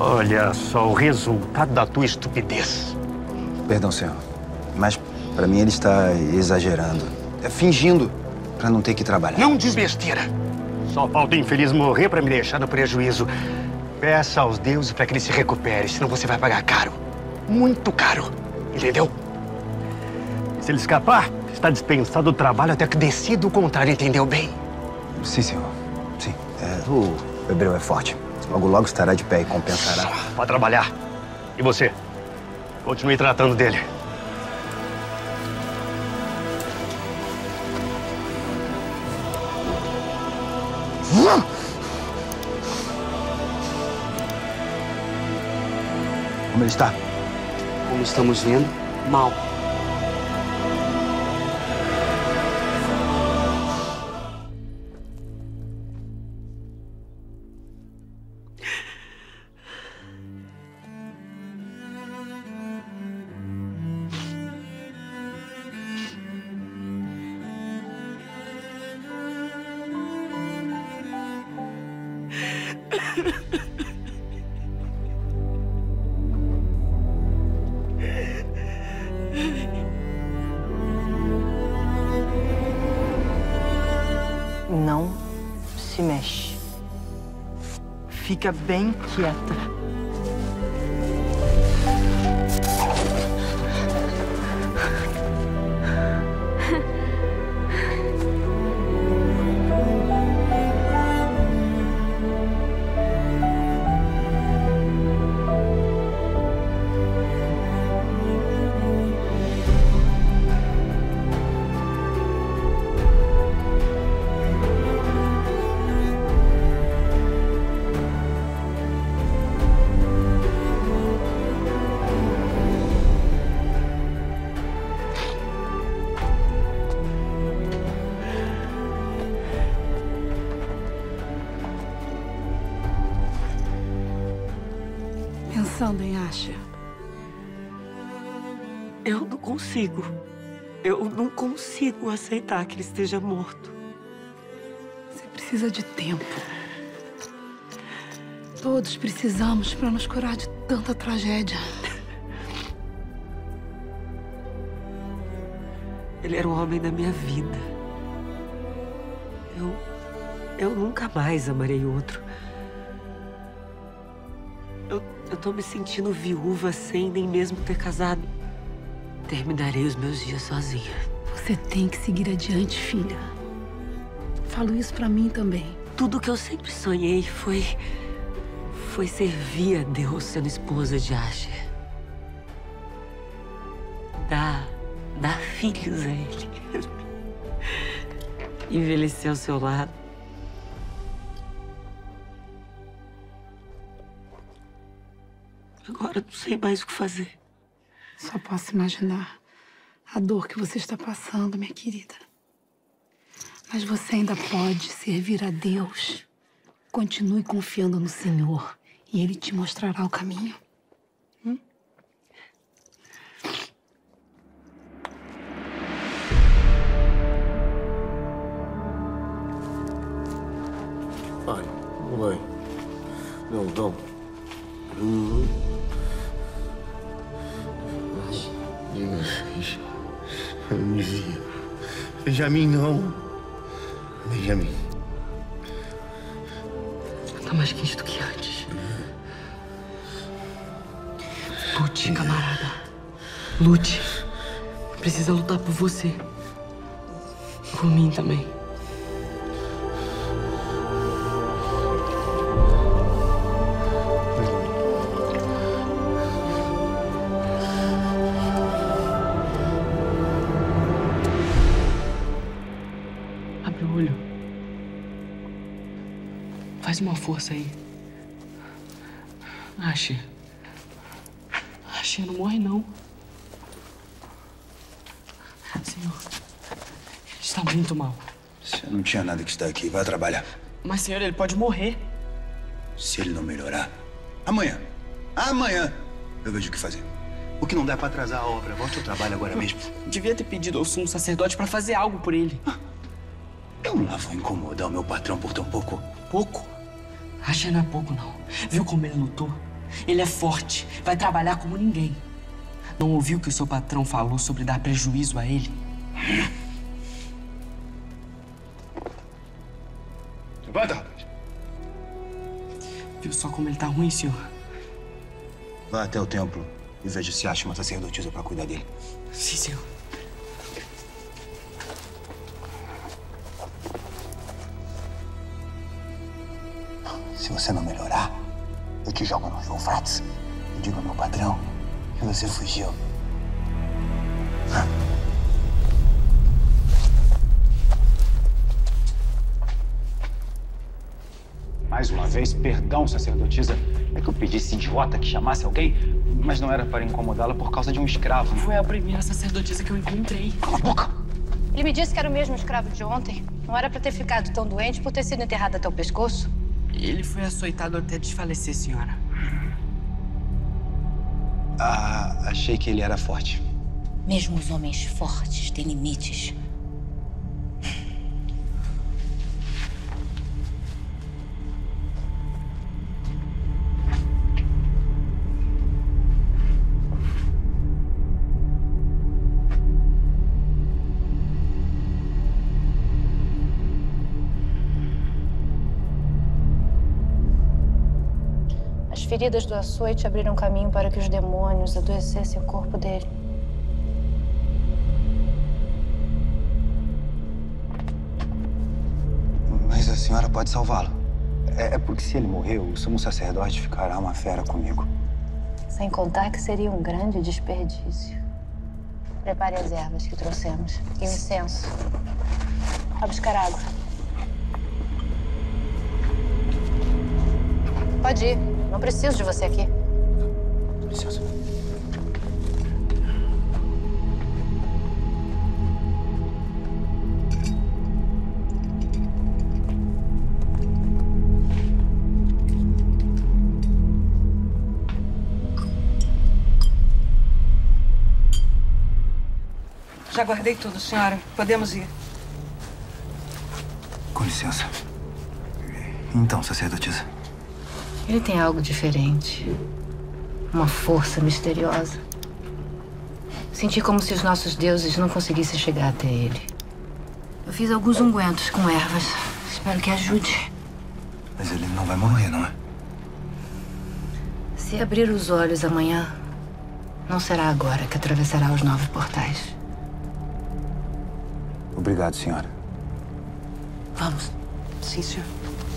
Olha só o resultado da tua estupidez. Perdão, senhor. Mas, pra mim, ele está exagerando. É fingindo pra não ter que trabalhar. Não diz besteira. Só falta o infeliz morrer pra me deixar no prejuízo. Peça aos deuses pra que ele se recupere, senão você vai pagar caro. Muito caro. Entendeu? Se ele escapar, está dispensado do trabalho até que decida o contrário, entendeu bem? Sim, senhor. Sim. O hebreu é forte. Logo, logo estará de pé e compensará. Pode trabalhar. E você? Continue tratando dele. Como ele está? Como estamos vendo, mal. Não se mexe. Fica bem quieta. Pensando em Asher. Eu não consigo. Eu não consigo aceitar que ele esteja morto. Você precisa de tempo. Todos precisamos para nos curar de tanta tragédia. Ele era o homem da minha vida. Eu nunca mais amarei outro. Eu tô me sentindo viúva sem nem mesmo ter casado. Terminarei os meus dias sozinha. Você tem que seguir adiante, filha. Falo isso pra mim também. Tudo que eu sempre sonhei foi servir a Deus sendo esposa de Asher. Dar filhos a ele. Envelhecer ao seu lado. Agora não sei mais o que fazer. Só posso imaginar a dor que você está passando, minha querida. Mas você ainda pode servir a Deus. Continue confiando no Senhor e Ele te mostrará o caminho. Vai, vai. Não. Benjamin, não. Benjamin. Tá mais quente do que antes. Lute, camarada. Lute. Precisa lutar por você. Por mim também. Abre o olho. Faz uma força aí. Asher, não morre, não. Senhor, ele está muito mal. Você não tinha nada que estar aqui. Vai trabalhar. Mas, senhor, ele pode morrer. Se ele não melhorar, amanhã, eu vejo o que fazer. O que não dá é pra atrasar a obra. Volte ao trabalho agora mesmo. Devia ter pedido ao sumo sacerdote para fazer algo por ele. Eu não vou incomodar o meu patrão por tão pouco. Pouco? Asher não é pouco, não. Viu como ele lutou? Ele é forte, vai trabalhar como ninguém. Não ouviu o que o seu patrão falou sobre dar prejuízo a ele? Levanta, rapaz. Viu só como ele tá ruim, senhor? Vá até o templo e veja se acha uma sacerdotisa para cuidar dele. Sim, senhor. Se você não melhorar, eu te jogo no Rio Eufrates e digo ao meu patrão que você fugiu. Mais uma vez, perdão, sacerdotisa. É que eu pedi esse idiota que chamasse alguém, mas não era para incomodá-la por causa de um escravo. Foi a primeira sacerdotisa que eu encontrei. Cala a boca! Ele me disse que era o mesmo escravo de ontem. Não era pra ter ficado tão doente por ter sido enterrado até o pescoço? Ele foi açoitado até desfalecer, senhora. Ah, achei que ele era forte. Mesmo os homens fortes têm limites. As feridas do açoite abriram caminho para que os demônios adoecessem o corpo dele. Mas a senhora pode salvá-lo. É porque se ele morrer, o sumo sacerdote ficará uma fera comigo. Sem contar que seria um grande desperdício. Prepare as ervas que trouxemos. E o incenso. Vá buscar água. Pode ir. Não preciso de você aqui. Licença. Já guardei tudo, senhora. Podemos ir. Com licença. Então, sacerdotisa. Ele tem algo diferente. Uma força misteriosa. Senti como se os nossos deuses não conseguissem chegar até ele. Eu fiz alguns ungüentos com ervas. Espero que ajude. Mas ele não vai morrer, não é? Se abrir os olhos amanhã, não será agora que atravessará os 9 portais. Obrigado, senhora. Vamos. Sim, senhor.